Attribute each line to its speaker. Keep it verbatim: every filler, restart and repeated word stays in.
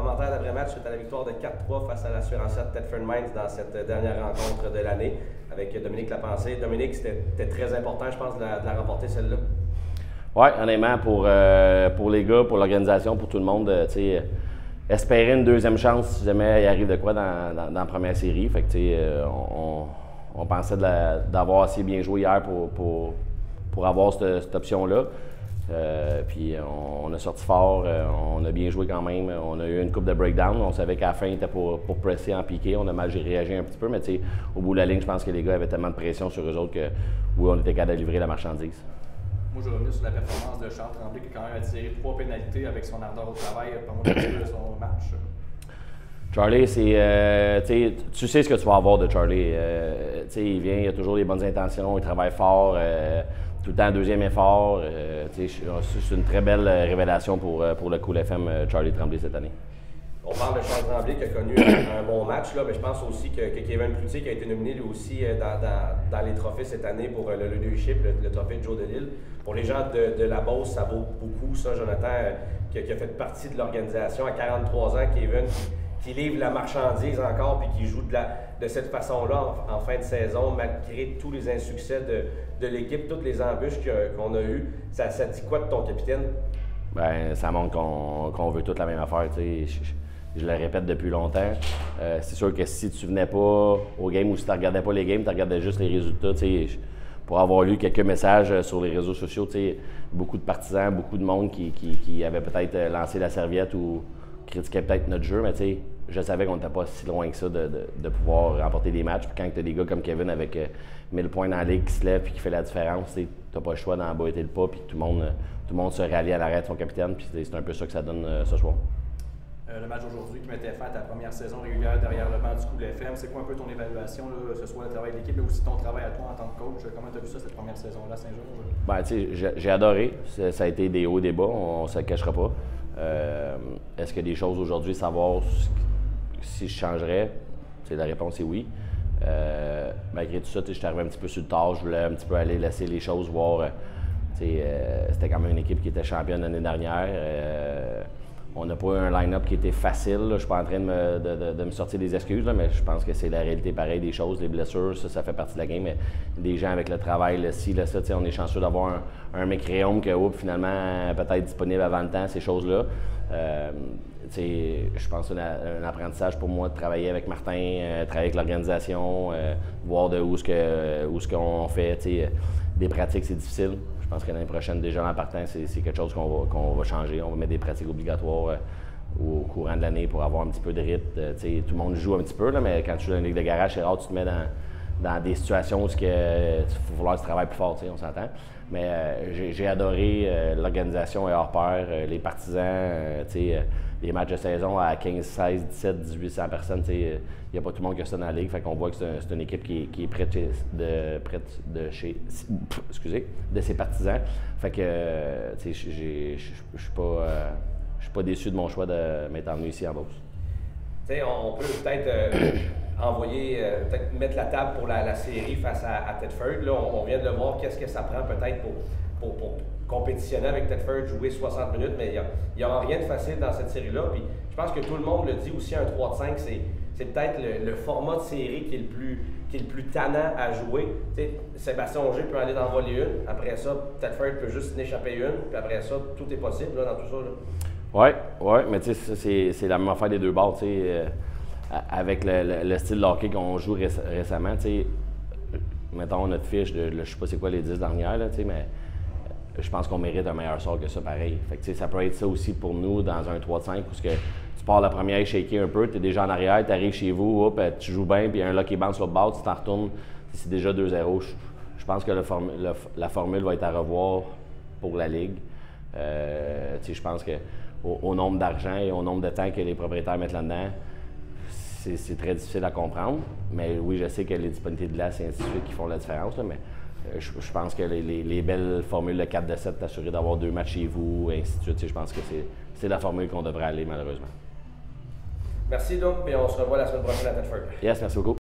Speaker 1: commentaire d'après-match suite à la victoire de quatre trois face à l'assurantière de Thetford Mines dans cette dernière rencontre de l'année avec Dominique Lapensée. Dominique, c'était très important, je pense, de la, de la remporter celle-là.
Speaker 2: Oui, honnêtement, pour, euh, pour les gars, pour l'organisation, pour tout le monde, tu sais, espérer une deuxième chance si jamais il arrive de quoi dans, dans, dans la première série. Fait que, tu sais, on, on pensait d'avoir assez bien joué hier pour, pour, pour avoir cette, cette option-là. Euh, puis on, on a sorti fort, euh, on a bien joué quand même. On a eu une coupe de breakdown. On savait qu'à la fin, il était pour, pour presser en piqué. On a mal réagi un petit peu, mais tu sais, au bout de la ligne, je pense que les gars avaient tellement de pression sur eux autres que oui, on était capable de livrer la marchandise.
Speaker 3: Moi, je vais revenir sur la performance de Charles Tremblay qui a quand même attiré trois pénalités avec son ardeur au travail pendant de son match.
Speaker 2: Charlie, c'est, euh, tu sais ce que tu vas avoir de Charlie. Euh, il vient, il a toujours des bonnes intentions, il travaille fort, euh, tout le temps deuxième effort. Euh, c'est une très belle révélation pour, pour le Cool F M, Charlie Tremblay, cette année.
Speaker 1: On parle de Charles Tremblay qui a connu un, un bon match, là, mais je pense aussi que, que Kevin Cloutier qui a été nominé lui aussi dans, dans, dans les trophées cette année pour le leadership, le, le trophée de Joe Delisle. Pour les gens de, de la Beauce, ça vaut beaucoup, ça, Jonathan, qui, qui a fait partie de l'organisation à quarante-trois ans, Kevin, qui, qui livre la marchandise encore puis qui joue de, la, de cette façon-là en, en fin de saison, malgré tous les insuccès de, de l'équipe, toutes les embûches qu'on a eues. Ça, ça dit quoi de ton capitaine?
Speaker 2: Bien, ça montre qu'on qu'on veut toute la même affaire, tu sais. Je le répète depuis longtemps. Euh, c'est sûr que si tu venais pas au game ou si tu ne regardais pas les games, tu regardais juste les résultats. Pour avoir lu quelques messages sur les réseaux sociaux, beaucoup de partisans, beaucoup de monde qui, qui, qui avaient peut-être lancé la serviette ou critiquaient peut-être notre jeu, mais je savais qu'on n'était pas si loin que ça de, de, de pouvoir remporter des matchs. Puis quand tu as des gars comme Kevin avec euh, mille points dans la ligue qui se lève et qui fait la différence, tu n'as pas le choix d'emboîter le pas puis tout le monde, tout le monde se rallie à l'arrêt de son capitaine. Puis c'est un peu ça que ça donne euh, ce soir.
Speaker 3: Euh, le match aujourd'hui qui mettait fin à ta première saison régulière derrière le banc du Cool F M, c'est quoi un peu ton évaluation, là, que ce soit le travail de l'équipe, mais aussi ton travail à toi en tant que coach? Comment tu as vu ça cette première saison-là à Saint-Georges?
Speaker 2: Ben, tu sais, j'ai adoré. Ça a été des hauts, des bas, on ne se le cachera pas. Euh, Est-ce qu'il y a des choses aujourd'hui, savoir si je changerais? La réponse est oui. Euh, malgré tout ça, je suis arrivé un petit peu sur le tard, je voulais un petit peu aller laisser les choses voir. Euh, C'était quand même une équipe qui était championne l'année dernière. Euh, On n'a pas eu un line-up qui était facile. Là. Je ne suis pas en train de me, de, de, de me sortir des excuses, là, mais je pense que c'est la réalité pareille des choses. Les blessures, ça, ça fait partie de la game. Mais des gens avec le travail, le ci, le ça, on est chanceux d'avoir un, un Mécréome que oups, finalement peut-être disponible avant le temps, ces choses-là. Euh, je pense que c'est un, un apprentissage pour moi de travailler avec Martin, euh, travailler avec l'organisation, euh, voir de où ce que où ce qu'on fait. T'sais, des pratiques, c'est difficile. Je pense que l'année prochaine, déjà en partant, c'est quelque chose qu'on va, qu'on va changer. On va mettre des pratiques obligatoires euh, au courant de l'année pour avoir un petit peu de rythme. Euh, tout le monde joue un petit peu, là, mais quand tu joues dans une ligue de garage, c'est rare que tu te mets dans, dans des situations où il faut falloir que tu travailles plus fort, on s'entend. Mais euh, j'ai adoré, euh, l'organisation est hors pair, euh, les partisans, euh, euh, les matchs de saison à quinze, seize, dix-sept, dix-huit cents personnes. Il n'y a pas tout le monde qui a ça dans la ligue. Fait qu'on voit que c'est un, une équipe qui est, qui est prête de, prête de chez excusez, de ses partisans. Fait que euh, je ne suis pas, euh, pas déçu de mon choix de m'être emmené ici en Beauce.
Speaker 1: T'sais, on peut peut-être euh, envoyer, euh, peut-être mettre la table pour la, la série face à, à Thetford. Là, on, on vient de le voir, qu'est-ce que ça prend peut-être pour, pour, pour compétitionner avec Thetford, jouer soixante minutes, mais il n'y a, a rien de facile dans cette série-là. Puis je pense que tout le monde le dit aussi, un trois de cinq, c'est peut-être le, le format de série qui est le plus, qui est le plus tannant à jouer. T'sais, Sébastien Auger peut aller en voler une, après ça, Thetford peut juste en échapper une, puis après ça, tout est possible là, dans tout ça. Là.
Speaker 2: Oui, ouais, mais tu sais, c'est la même affaire des deux bords, tu sais, euh, avec le, le, le style de hockey qu'on joue réc récemment, tu sais, mettons notre fiche de, je sais pas c'est quoi les dix dernières, là, tu sais, mais je pense qu'on mérite un meilleur sort que ça, pareil. Fait que, tu sais, ça peut être ça aussi pour nous dans un trois de cinq, où que tu pars la première shaker un peu, tu es déjà en arrière, tu arrives chez vous, hop, tu joues bien, puis il y a un lucky bounce sur le bord, tu t'en retournes, c'est déjà deux zéro. Je, je pense que le form le, la formule va être à revoir pour la Ligue. Euh, tu sais, je pense que Au, au nombre d'argent et au nombre de temps que les propriétaires mettent là-dedans, c'est très difficile à comprendre. Mais oui, je sais que les disponibilités de glace et ainsi de suite qui font la différence, là, mais euh, je, je pense que les, les, les belles formules de quatre de sept, t'assurer d'avoir deux matchs chez vous, et ainsi de suite, je pense que c'est la formule qu'on devrait aller, malheureusement.
Speaker 1: Merci, donc, et on se revoit la semaine prochaine à Thetford.
Speaker 2: Yes, merci beaucoup.